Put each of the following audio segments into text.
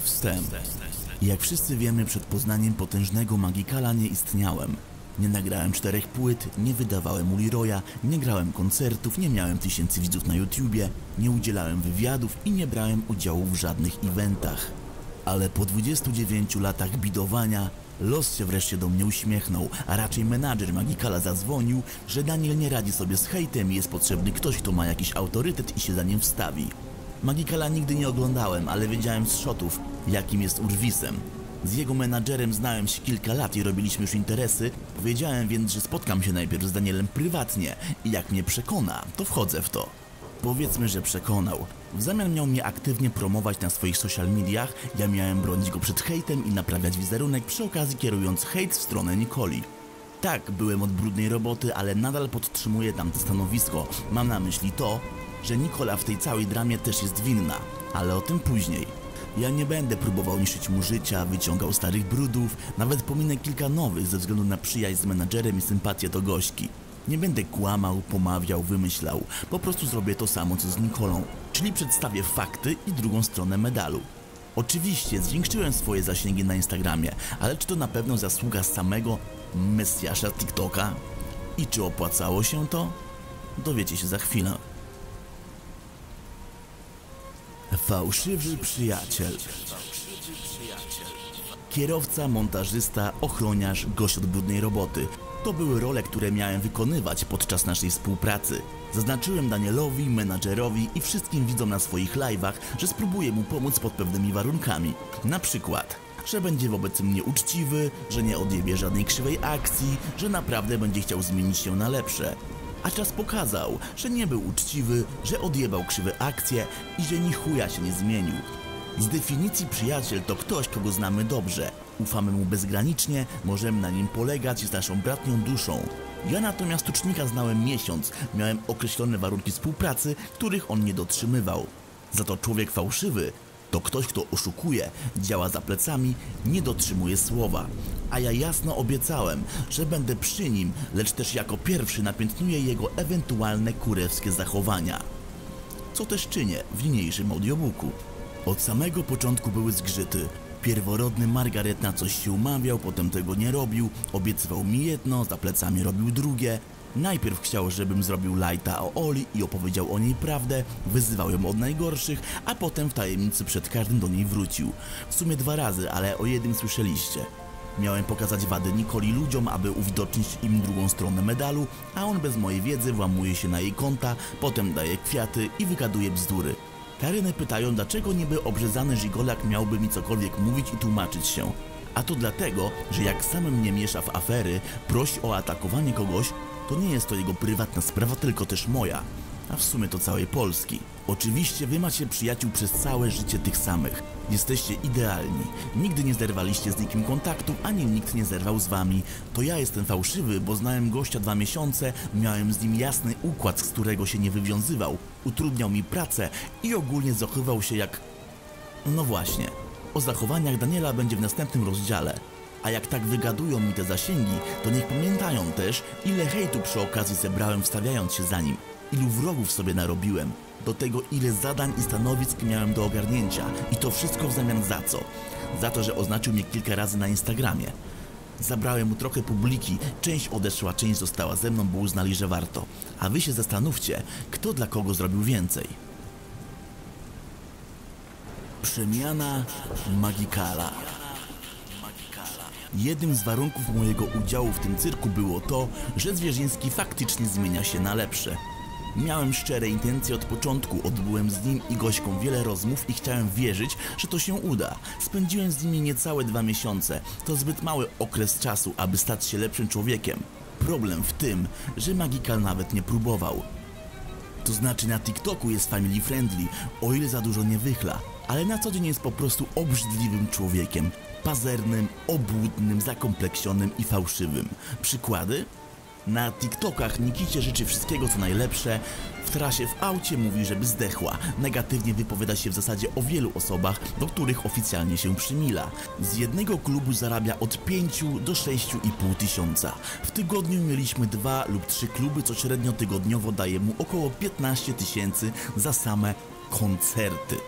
Wstęp. Jak wszyscy wiemy, przed poznaniem potężnego Magikala nie istniałem. Nie nagrałem 4 płyt, nie wydawałem Uliroya, nie grałem koncertów, nie miałem tysięcy widzów na YouTubie, nie udzielałem wywiadów i nie brałem udziału w żadnych eventach. Ale po 29 latach bidowania los się wreszcie do mnie uśmiechnął, a raczej menadżer Magikala zadzwonił, że Daniel nie radzi sobie z hejtem i jest potrzebny ktoś, kto ma jakiś autorytet i się za nim wstawi. Magikala nigdy nie oglądałem, ale wiedziałem z shotów, jakim jest urwisem. Z jego menadżerem znałem się kilka lat i robiliśmy już interesy, powiedziałem więc, że spotkam się najpierw z Danielem prywatnie i jak mnie przekona, to wchodzę w to. Powiedzmy, że przekonał. W zamian miał mnie aktywnie promować na swoich social mediach, ja miałem bronić go przed hejtem i naprawiać wizerunek, przy okazji kierując hejt w stronę Nikoli. Tak, byłem od brudnej roboty, ale nadal podtrzymuję tamte stanowisko. Mam na myśli to, że Nikola w tej całej dramie też jest winna, ale o tym później. Ja nie będę próbował niszczyć mu życia, wyciągał starych brudów, nawet pominę kilka nowych ze względu na przyjaźń z menadżerem i sympatię do gośki. Nie będę kłamał, pomawiał, wymyślał, po prostu zrobię to samo co z Nikolą, czyli przedstawię fakty i drugą stronę medalu. Oczywiście zwiększyłem swoje zasięgi na Instagramie, ale czy to na pewno zasługa samego Mesjasza TikToka? I czy opłacało się to? Dowiecie się za chwilę. Fałszywy przyjaciel. Kierowca, montażysta, ochroniarz, gość od brudnej roboty. To były role, które miałem wykonywać podczas naszej współpracy. Zaznaczyłem Danielowi, menadżerowi i wszystkim widzom na swoich live'ach, że spróbuję mu pomóc pod pewnymi warunkami. Na przykład, że będzie wobec mnie uczciwy, że nie odjebie żadnej krzywej akcji, że naprawdę będzie chciał zmienić się na lepsze. A czas pokazał, że nie był uczciwy, że odjebał krzywe akcje i że ni chuja się nie zmienił. Z definicji przyjaciel to ktoś, kogo znamy dobrze. Ufamy mu bezgranicznie, możemy na nim polegać z naszą bratnią duszą. Ja natomiast tucznika znałem miesiąc, miałem określone warunki współpracy, których on nie dotrzymywał. Za to człowiek fałszywy to ktoś, kto oszukuje, działa za plecami, nie dotrzymuje słowa. A ja jasno obiecałem, że będę przy nim, lecz też jako pierwszy napiętnuję jego ewentualne kurewskie zachowania. Co też czynię w niniejszym audiobooku. Od samego początku były zgrzyty. Pierworodny Margaret na coś się umawiał, potem tego nie robił, obiecywał mi jedno, za plecami robił drugie. Najpierw chciał, żebym zrobił lighta o Oli i opowiedział o niej prawdę, wyzywał ją od najgorszych, a potem w tajemnicy przed każdym do niej wrócił. W sumie 2 razy, ale o jednym słyszeliście. Miałem pokazać wady Nikoli ludziom, aby uwidocznić im drugą stronę medalu, a on bez mojej wiedzy włamuje się na jej konta, potem daje kwiaty i wygaduje bzdury. Karyny pytają, dlaczego niby obrzezany żigolak miałby mi cokolwiek mówić i tłumaczyć się. A to dlatego, że jak sam mnie miesza w afery, prosi o atakowanie kogoś, to nie jest to jego prywatna sprawa, tylko też moja. A w sumie to całej Polski. Oczywiście wy macie przyjaciół przez całe życie tych samych. Jesteście idealni. Nigdy nie zerwaliście z nikim kontaktu, ani nikt nie zerwał z wami. To ja jestem fałszywy, bo znałem gościa 2 miesiące, miałem z nim jasny układ, z którego się nie wywiązywał. Utrudniał mi pracę i ogólnie zachowywał się jak... No właśnie. O zachowaniach Daniela będzie w następnym rozdziale. A jak tak wygadują mi te zasięgi, to niech pamiętają też, ile hejtu przy okazji zebrałem wstawiając się za nim. Ilu wrogów sobie narobiłem, do tego ile zadań i stanowisk miałem do ogarnięcia i to wszystko w zamian za co? Za to, że oznaczył mnie kilka razy na Instagramie. Zabrałem mu trochę publiki, część odeszła, część została ze mną, bo uznali, że warto. A wy się zastanówcie, kto dla kogo zrobił więcej. Przemiana Magikala. Jednym z warunków mojego udziału w tym cyrku było to, że Zwierzyński faktycznie zmienia się na lepsze. Miałem szczere intencje od początku, odbyłem z nim i Gośką wiele rozmów i chciałem wierzyć, że to się uda. Spędziłem z nimi niecałe 2 miesiące, to zbyt mały okres czasu, aby stać się lepszym człowiekiem. Problem w tym, że Magikal nawet nie próbował. To znaczy na TikToku jest family friendly, o ile za dużo nie wychla, ale na co dzień jest po prostu obrzydliwym człowiekiem. Pazernym, obłudnym, zakompleksionym i fałszywym. Przykłady? Na TikTokach Nikicie życzy wszystkiego co najlepsze, w trasie w aucie mówi, żeby zdechła, negatywnie wypowiada się w zasadzie o wielu osobach, do których oficjalnie się przymila. Z jednego klubu zarabia od 5 do 6,5 tysiąca. W tygodniu mieliśmy 2 lub 3 kluby, co średnio tygodniowo daje mu około 15 tysięcy za same koncerty.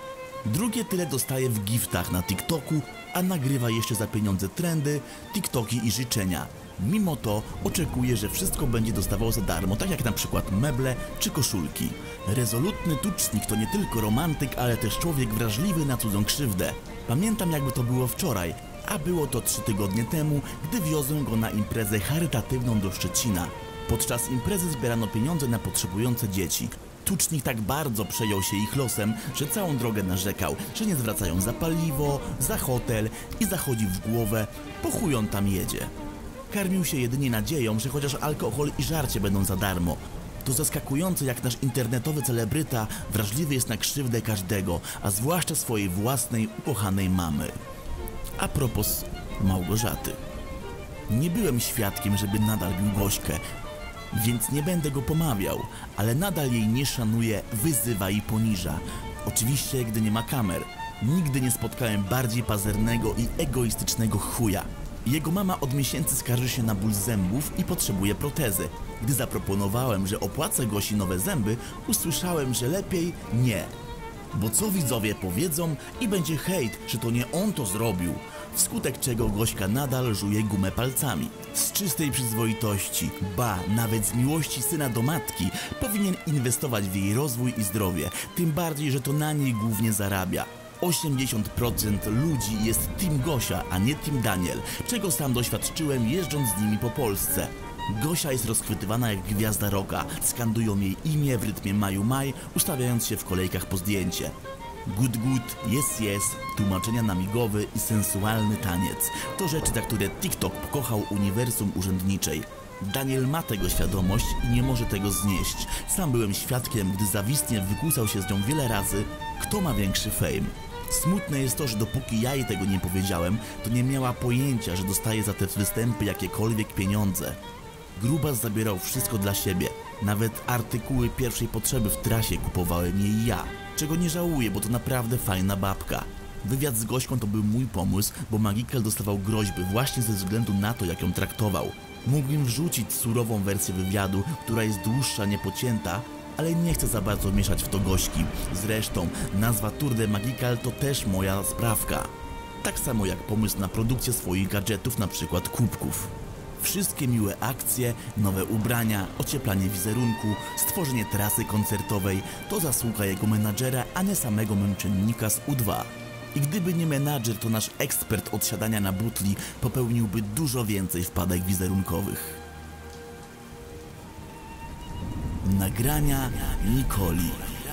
Drugie tyle dostaje w giftach na TikToku, a nagrywa jeszcze za pieniądze trendy, TikToki i życzenia. Mimo to oczekuje, że wszystko będzie dostawał za darmo, tak jak na przykład meble czy koszulki. Rezolutny tucznik to nie tylko romantyk, ale też człowiek wrażliwy na cudzą krzywdę. Pamiętam, jakby to było wczoraj, a było to 3 tygodnie temu, gdy wiozłem go na imprezę charytatywną do Szczecina. Podczas imprezy zbierano pieniądze na potrzebujące dzieci. Tucznik tak bardzo przejął się ich losem, że całą drogę narzekał, że nie zwracają za paliwo, za hotel i zachodzi w głowę, po chuj on tam jedzie. Karmił się jedynie nadzieją, że chociaż alkohol i żarcie będą za darmo. To zaskakujące, jak nasz internetowy celebryta wrażliwy jest na krzywdę każdego, a zwłaszcza swojej własnej, ukochanej mamy. A propos Małgorzaty. Nie byłem świadkiem, żeby nadal bił Gośkę, więc nie będę go pomawiał, ale nadal jej nie szanuje, wyzywa i poniża. Oczywiście, gdy nie ma kamer. Nigdy nie spotkałem bardziej pazernego i egoistycznego chuja. Jego mama od miesięcy skarży się na ból zębów i potrzebuje protezy. Gdy zaproponowałem, że opłacę Gosi nowe zęby, usłyszałem, że lepiej nie. Bo co widzowie powiedzą i będzie hejt, że to nie on to zrobił. Wskutek czego Gośka nadal żuje gumę palcami. Z czystej przyzwoitości, ba, nawet z miłości syna do matki, powinien inwestować w jej rozwój i zdrowie. Tym bardziej, że to na niej głównie zarabia. 80% ludzi jest Team Gosia, a nie Team Daniel, czego sam doświadczyłem jeżdżąc z nimi po Polsce. Gosia jest rozchwytywana jak gwiazda rocka, skandują jej imię w rytmie Maju Maj, ustawiając się w kolejkach po zdjęcie. Good good, yes, tłumaczenia na migowy i sensualny taniec. To rzeczy, za które TikTok pokochał uniwersum urzędniczej. Daniel ma tego świadomość i nie może tego znieść. Sam byłem świadkiem, gdy zawistnie wykłócał się z nią wiele razy, kto ma większy fame. Smutne jest to, że dopóki ja jej tego nie powiedziałem, to nie miała pojęcia, że dostaje za te występy jakiekolwiek pieniądze. Grubas zabierał wszystko dla siebie. Nawet artykuły pierwszej potrzeby w trasie kupowałem jej ja. Czego nie żałuję, bo to naprawdę fajna babka. Wywiad z Gośką to był mój pomysł, bo Magical dostawał groźby właśnie ze względu na to, jak ją traktował. Mógłbym wrzucić surową wersję wywiadu, która jest dłuższa, niepocięta, ale nie chcę za bardzo mieszać w to Gośki. Zresztą nazwa Tour de Magical to też moja sprawka. Tak samo jak pomysł na produkcję swoich gadżetów, na przykład kubków. Wszystkie miłe akcje, nowe ubrania, ocieplanie wizerunku, stworzenie trasy koncertowej to zasługa jego menadżera, a nie samego męczennika z U2. I gdyby nie menadżer, to nasz ekspert od siadania na butli popełniłby dużo więcej wpadek wizerunkowych. Nagrania Nikoli.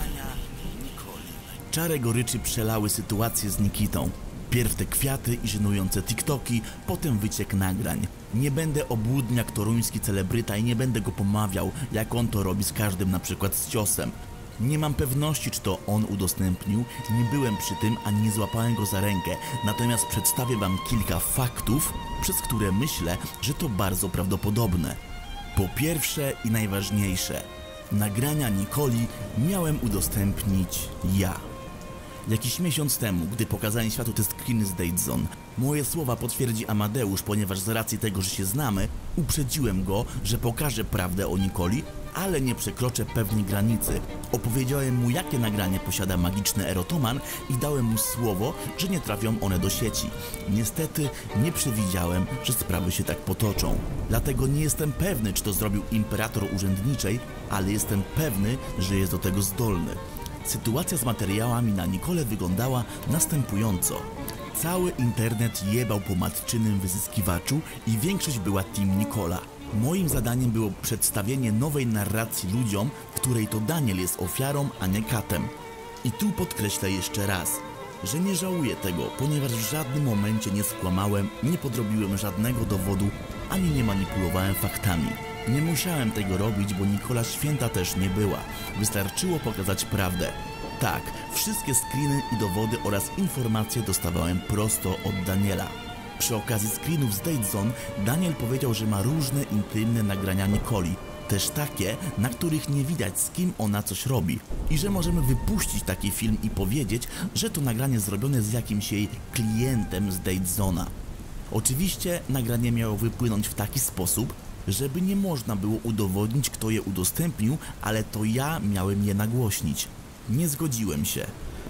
Czarę goryczy przelały sytuacje z Nikitą. Pierw te kwiaty i żenujące TikToki, potem wyciek nagrań. Nie będę obłudny jak toruński celebryta i nie będę go pomawiał, jak on to robi z każdym, na przykład z ciosem. Nie mam pewności, czy to on udostępnił, nie byłem przy tym, ani nie złapałem go za rękę, natomiast przedstawię wam kilka faktów, przez które myślę, że to bardzo prawdopodobne. Po pierwsze i najważniejsze, nagrania Nikoli miałem udostępnić ja. Jakiś miesiąc temu, gdy pokazałem światu te screeny z Datezone, moje słowa potwierdzi Amadeusz, ponieważ z racji tego, że się znamy, uprzedziłem go, że pokażę prawdę o Nikoli, ale nie przekroczę pewnej granicy. Opowiedziałem mu, jakie nagranie posiada magiczny erotoman i dałem mu słowo, że nie trafią one do sieci. Niestety nie przewidziałem, że sprawy się tak potoczą. Dlatego nie jestem pewny, czy to zrobił imperator urzędniczej, ale jestem pewny, że jest do tego zdolny. Sytuacja z materiałami na Nikolę wyglądała następująco. Cały internet jebał po matczynym wyzyskiwaczu i większość była Team Nikola. Moim zadaniem było przedstawienie nowej narracji ludziom, w której to Daniel jest ofiarą, a nie katem. I tu podkreślę jeszcze raz, że nie żałuję tego, ponieważ w żadnym momencie nie skłamałem, nie podrobiłem żadnego dowodu, ani nie manipulowałem faktami. Nie musiałem tego robić, bo Nikola święta też nie była. Wystarczyło pokazać prawdę. Tak, wszystkie screeny i dowody oraz informacje dostawałem prosto od Daniela. Przy okazji screenów z Datezone Daniel powiedział, że ma różne intymne nagrania Nikoli, też takie, na których nie widać, z kim ona coś robi i że możemy wypuścić taki film i powiedzieć, że to nagranie zrobione z jakimś jej klientem z Datezona. Oczywiście nagranie miało wypłynąć w taki sposób, żeby nie można było udowodnić, kto je udostępnił, ale to ja miałem je nagłośnić. Nie zgodziłem się.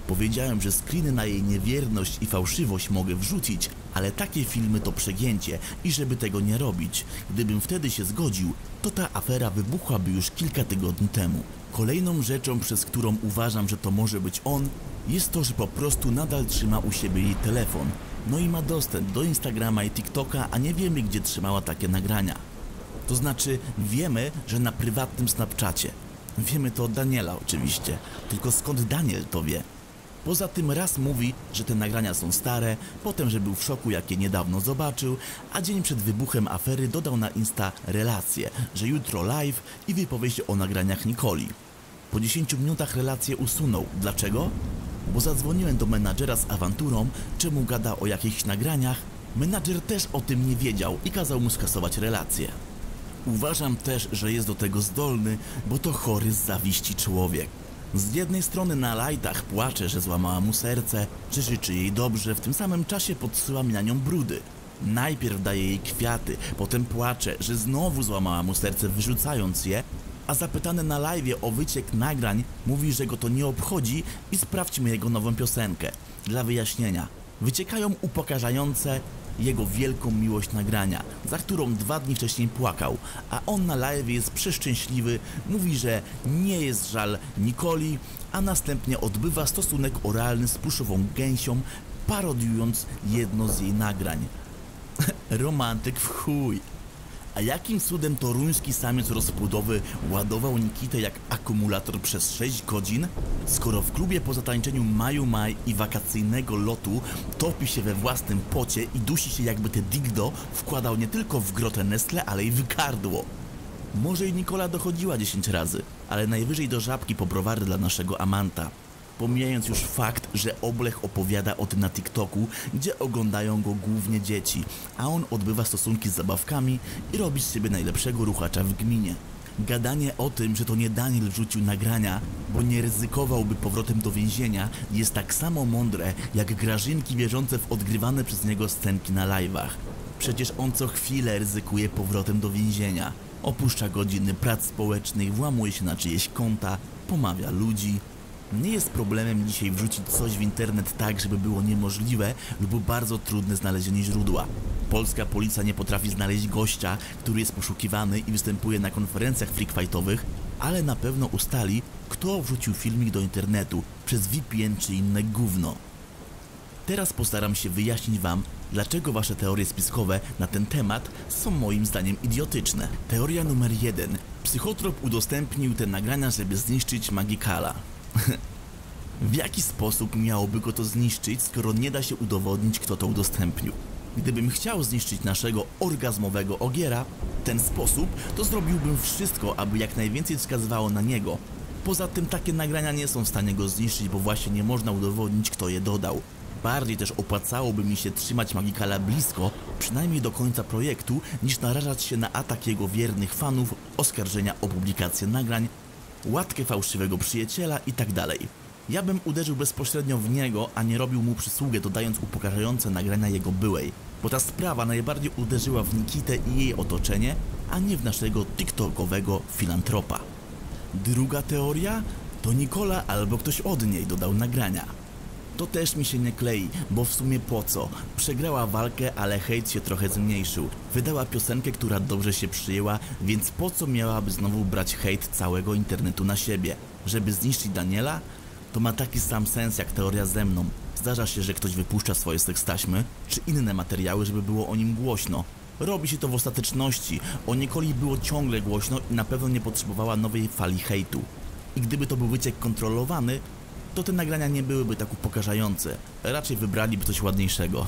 Powiedziałem, że screeny na jej niewierność i fałszywość mogę wrzucić, ale takie filmy to przegięcie i żeby tego nie robić. Gdybym wtedy się zgodził, to ta afera wybuchłaby już kilka tygodni temu. Kolejną rzeczą, przez którą uważam, że to może być on, jest to, że po prostu nadal trzyma u siebie jej telefon. No i ma dostęp do Instagrama i TikToka, a nie wiemy, gdzie trzymała takie nagrania. To znaczy, wiemy, że na prywatnym Snapchacie. Wiemy to od Daniela oczywiście, tylko skąd Daniel to wie? Poza tym raz mówi, że te nagrania są stare, potem, że był w szoku, jak je niedawno zobaczył, a dzień przed wybuchem afery dodał na Insta relację, że jutro live i wypowie się o nagraniach Nikoli. Po 10 minutach relację usunął. Dlaczego? Bo zadzwoniłem do menadżera z awanturą, czemu gada o jakichś nagraniach. Menadżer też o tym nie wiedział i kazał mu skasować relację. Uważam też, że jest do tego zdolny, bo to chory z zawiści człowiek. Z jednej strony na lajtach płacze, że złamała mu serce, że życzy jej dobrze, w tym samym czasie podsyła mi na nią brudy. Najpierw daje jej kwiaty, potem płacze, że znowu złamała mu serce, wyrzucając je, a zapytany na live'ie o wyciek nagrań mówi, że go to nie obchodzi i sprawdźmy jego nową piosenkę. Dla wyjaśnienia, wyciekają upokarzające jego wielką miłość nagrania, za którą 2 dni wcześniej płakał, a on na live jest przeszczęśliwy, mówi, że nie jest żal Nikoli, a następnie odbywa stosunek oralny z pluszową gęsią, parodiując jedno z jej nagrań. Romantyk w chuj. A jakim cudem toruński samiec rozpłodowy ładował Nikitę jak akumulator przez 6 godzin, skoro w klubie po zatańczeniu Maju Maj i wakacyjnego lotu topi się we własnym pocie i dusi się, jakby te dildo wkładał nie tylko w grotę Nestle, ale i w gardło. Może i Nikola dochodziła 10 razy, ale najwyżej do żabki po browary dla naszego amanta. Pomijając już fakt, że Oblech opowiada o tym na TikToku, gdzie oglądają go głównie dzieci, a on odbywa stosunki z zabawkami i robi z siebie najlepszego ruchacza w gminie. Gadanie o tym, że to nie Daniel wrzucił nagrania, bo nie ryzykowałby powrotem do więzienia, jest tak samo mądre, jak Grażynki wierzące w odgrywane przez niego scenki na live'ach. Przecież on co chwilę ryzykuje powrotem do więzienia. Opuszcza godziny prac społecznych, włamuje się na czyjeś konta, pomawia ludzi. Nie jest problemem dzisiaj wrzucić coś w internet tak, żeby było niemożliwe lub bardzo trudne znalezienie źródła. Polska policja nie potrafi znaleźć gościa, który jest poszukiwany i występuje na konferencjach freakfightowych, ale na pewno ustali, kto wrzucił filmik do internetu przez VPN czy inne gówno. Teraz postaram się wyjaśnić wam, dlaczego wasze teorie spiskowe na ten temat są moim zdaniem idiotyczne. Teoria numer 1. Psychotrop udostępnił te nagrania, żeby zniszczyć Magikala. W jaki sposób miałoby go to zniszczyć, skoro nie da się udowodnić, kto to udostępnił? Gdybym chciał zniszczyć naszego orgazmowego ogiera w ten sposób, to zrobiłbym wszystko, aby jak najwięcej wskazywało na niego. Poza tym takie nagrania nie są w stanie go zniszczyć, bo właśnie nie można udowodnić, kto je dodał. Bardziej też opłacałoby mi się trzymać Magikala blisko, przynajmniej do końca projektu, niż narażać się na atak jego wiernych fanów, oskarżenia o publikację nagrań, łatkę fałszywego przyjaciela itd. Ja bym uderzył bezpośrednio w niego, a nie robił mu przysługę, dodając upokarzające nagrania jego byłej, bo ta sprawa najbardziej uderzyła w Nikitę i jej otoczenie, a nie w naszego tiktokowego filantropa. Druga teoria? To Nikola albo ktoś od niej dodał nagrania. To też mi się nie klei, bo w sumie po co? Przegrała walkę, ale hejt się trochę zmniejszył. Wydała piosenkę, która dobrze się przyjęła, więc po co miałaby znowu brać hejt całego internetu na siebie? Żeby zniszczyć Daniela? To ma taki sam sens jak teoria ze mną. Zdarza się, że ktoś wypuszcza swoje sekstaśmy, czy inne materiały, żeby było o nim głośno. Robi się to w ostateczności. O Nikoli było ciągle głośno i na pewno nie potrzebowała nowej fali hejtu. I gdyby to był wyciek kontrolowany, to te nagrania nie byłyby tak upokarzające. Raczej wybraliby coś ładniejszego.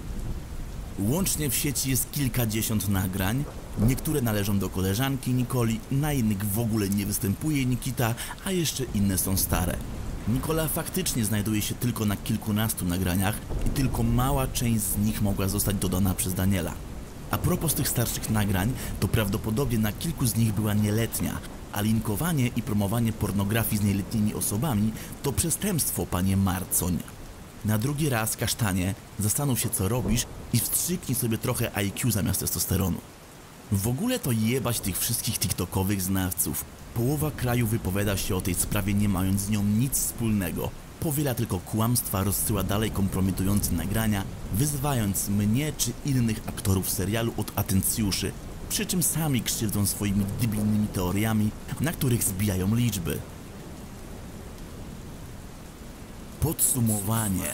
Łącznie w sieci jest kilkadziesiąt nagrań. Niektóre należą do koleżanki Nikoli, na innych w ogóle nie występuje Nikita, a jeszcze inne są stare. Nikola faktycznie znajduje się tylko na kilkunastu nagraniach i tylko mała część z nich mogła zostać dodana przez Daniela. A propos tych starszych nagrań, to prawdopodobnie na kilku z nich była nieletnia, a linkowanie i promowanie pornografii z nieletnimi osobami to przestępstwo, panie Marcoń. Na drugi raz, kasztanie, zastanów się co robisz i wstrzyknij sobie trochę IQ zamiast testosteronu. W ogóle to jebać tych wszystkich tiktokowych znawców. Połowa kraju wypowiada się o tej sprawie, nie mając z nią nic wspólnego. powiela tylko kłamstwa, rozsyła dalej kompromitujące nagrania, wyzywając mnie czy innych aktorów serialu od atencjuszy, przy czym sami krzywdzą swoimi debilnymi teoriami, na których zbijają liczby. Podsumowanie.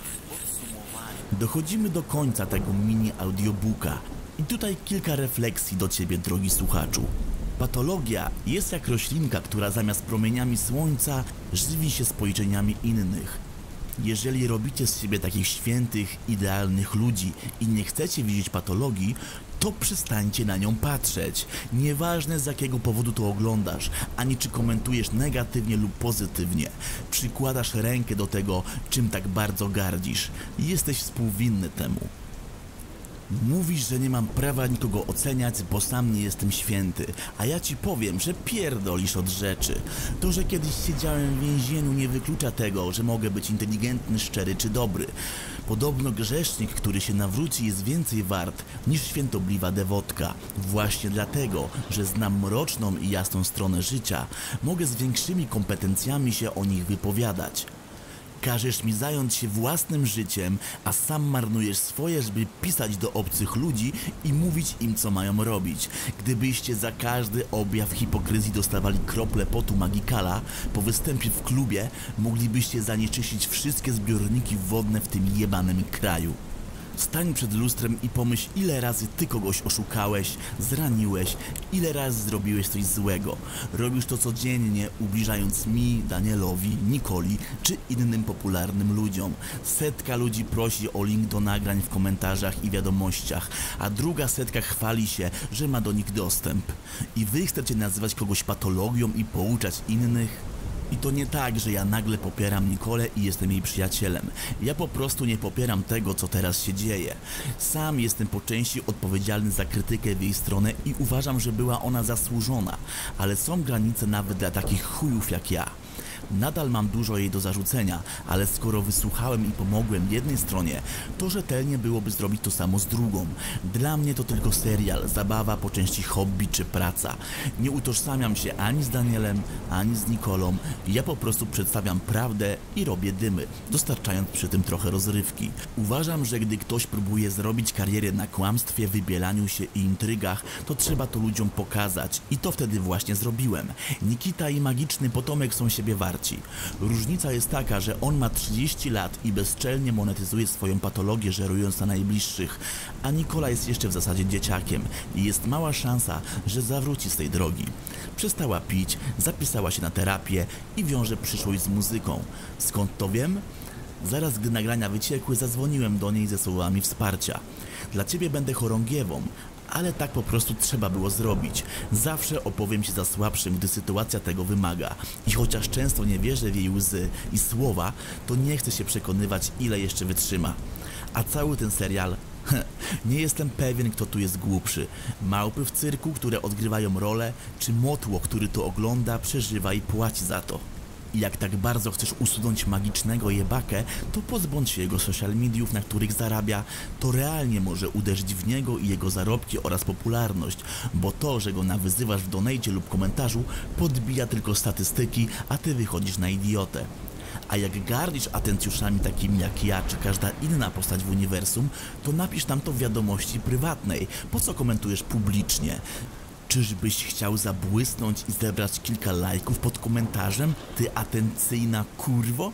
Dochodzimy do końca tego mini audiobooka i tutaj kilka refleksji do Ciebie, drogi słuchaczu. Patologia jest jak roślinka, która zamiast promieniami słońca żywi się spojrzeniami innych. Jeżeli robicie z siebie takich świętych, idealnych ludzi i nie chcecie widzieć patologii, to przestańcie na nią patrzeć. Nieważne z jakiego powodu to oglądasz, ani czy komentujesz negatywnie lub pozytywnie. Przykładasz rękę do tego, czym tak bardzo gardzisz. Jesteś współwinny temu. Mówisz, że nie mam prawa nikogo oceniać, bo sam nie jestem święty, a ja ci powiem, że pierdolisz od rzeczy. To, że kiedyś siedziałem w więzieniu, nie wyklucza tego, że mogę być inteligentny, szczery czy dobry. Podobno grzesznik, który się nawróci, jest więcej wart niż świętobliwa dewotka. Właśnie dlatego, że znam mroczną i jasną stronę życia, mogę z większymi kompetencjami się o nich wypowiadać. Każesz mi zająć się własnym życiem, a sam marnujesz swoje, żeby pisać do obcych ludzi i mówić im, co mają robić. Gdybyście za każdy objaw hipokryzji dostawali krople potu Magikala po występie w klubie, moglibyście zanieczyścić wszystkie zbiorniki wodne w tym jebanym kraju. Stań przed lustrem i pomyśl, ile razy ty kogoś oszukałeś, zraniłeś, ile razy zrobiłeś coś złego. Robisz to codziennie, ubliżając mi, Danielowi, Nikoli czy innym popularnym ludziom. Setka ludzi prosi o link do nagrań w komentarzach i wiadomościach, a druga setka chwali się, że ma do nich dostęp. I wy chcecie nazywać kogoś patologią i pouczać innych? I to nie tak, że ja nagle popieram Nikolę i jestem jej przyjacielem. Ja po prostu nie popieram tego, co teraz się dzieje. Sam jestem po części odpowiedzialny za krytykę w jej stronę i uważam, że była ona zasłużona. Ale są granice nawet dla takich chujów jak ja. Nadal mam dużo jej do zarzucenia, ale skoro wysłuchałem i pomogłem jednej stronie, to rzetelnie byłoby zrobić to samo z drugą. Dla mnie to tylko serial, zabawa, po części hobby czy praca. Nie utożsamiam się ani z Danielem, ani z Nikolą. Ja po prostu przedstawiam prawdę i robię dymy, dostarczając przy tym trochę rozrywki. Uważam, że gdy ktoś próbuje zrobić karierę na kłamstwie, wybielaniu się i intrygach, to trzeba to ludziom pokazać i to wtedy właśnie zrobiłem. Nikita i Magiczny Potomek są siebie warci. Różnica jest taka, że on ma 30 lat i bezczelnie monetyzuje swoją patologię, żerując na najbliższych, a Nikola jest jeszcze w zasadzie dzieciakiem i jest mała szansa, że zawróci z tej drogi. Przestała pić, zapisała się na terapię i wiąże przyszłość z muzyką. Skąd to wiem? Zaraz gdy nagrania wyciekły, zadzwoniłem do niej ze słowami wsparcia. Dla ciebie będę chorągiewą, ale tak po prostu trzeba było zrobić. Zawsze opowiem się za słabszym, gdy sytuacja tego wymaga. I chociaż często nie wierzę w jej łzy i słowa, to nie chcę się przekonywać, ile jeszcze wytrzyma. A cały ten serial... nie jestem pewien, kto tu jest głupszy. Małpy w cyrku, które odgrywają rolę, czy motło, który to ogląda, przeżywa i płaci za to. I jak tak bardzo chcesz usunąć magicznego jebakę, to pozbądź się jego social mediów, na których zarabia. To realnie może uderzyć w niego i jego zarobki oraz popularność, bo to, że go nawyzywasz w donajcie lub komentarzu, podbija tylko statystyki, a ty wychodzisz na idiotę. A jak gardzisz atencjuszami takimi jak ja, czy każda inna postać w uniwersum, to napisz nam to w wiadomości prywatnej. Po co komentujesz publicznie? Czyżbyś chciał zabłysnąć i zebrać kilka lajków pod komentarzem, ty atencyjna kurwo?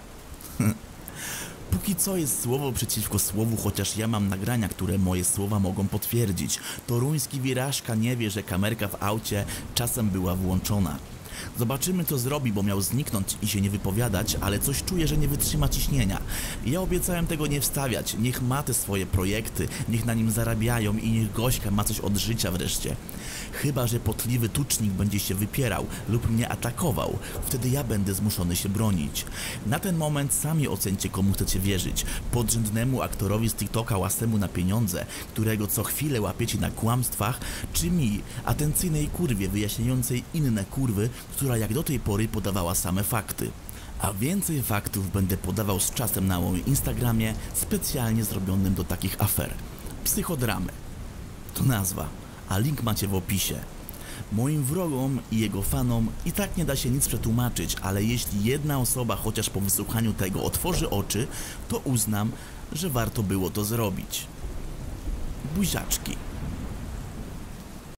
Póki co jest słowo przeciwko słowu, chociaż ja mam nagrania, które moje słowa mogą potwierdzić. Toruński Wirażka nie wie, że kamerka w aucie czasem była włączona. Zobaczymy, co zrobi, bo miał zniknąć i się nie wypowiadać, ale coś czuję, że nie wytrzyma ciśnienia. Ja obiecałem tego nie wstawiać. Niech ma te swoje projekty, niech na nim zarabiają i niech Gośka ma coś od życia wreszcie. Chyba że potliwy tucznik będzie się wypierał lub mnie atakował, wtedy ja będę zmuszony się bronić. Na ten moment sami ocencie, komu chcecie wierzyć. Podrzędnemu aktorowi z TikToka łasemu na pieniądze, którego co chwilę łapiecie na kłamstwach, czy mi, atencyjnej kurwie wyjaśniającej inne kurwy, która jak do tej pory podawała same fakty. A więcej faktów będę podawał z czasem na moim Instagramie, specjalnie zrobionym do takich afer. Psychodramy. To nazwa, a link macie w opisie. Moim wrogom i jego fanom i tak nie da się nic przetłumaczyć, ale jeśli jedna osoba chociaż po wysłuchaniu tego otworzy oczy, to uznam, że warto było to zrobić. Buziaczki.